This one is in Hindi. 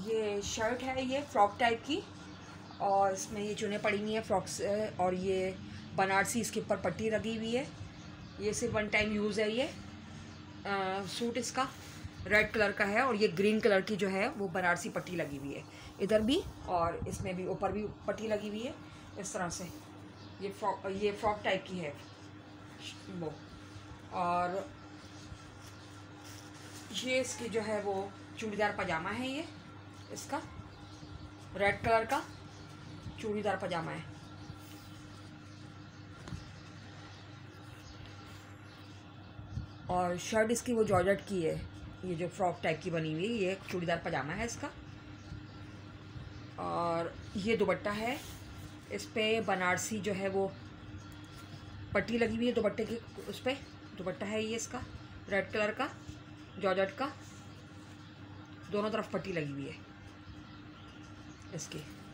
ये शर्ट है, ये फ्रॉक टाइप की, और इसमें ये चुनें पड़ी हुई है फ्रॉक से, और ये बनारसी इसके ऊपर पट्टी लगी हुई है। ये सिर्फ वन टाइम यूज़ है। ये सूट इसका रेड कलर का है और ये ग्रीन कलर की जो है वो बनारसी पट्टी लगी हुई है इधर भी, और इसमें भी ऊपर भी पट्टी लगी हुई है इस तरह से। ये फ्रॉक टाइप की है वो। और ये इसकी जो है वो चूड़ीदार पजामा है, ये इसका रेड कलर का चूड़ीदार पजामा है। और शर्ट इसकी वो जॉर्जेट की है, ये जो फ्रॉक टाइप की बनी हुई है, ये चूड़ीदार पजामा है इसका। और ये दुपट्टा है, इस पे बनारसी जो है वो पट्टी लगी हुई है दुपट्टे की, उस पर दुपट्टा है ये इसका रेड कलर का जॉर्जेट का, दोनों तरफ पट्टी लगी हुई है इसकी।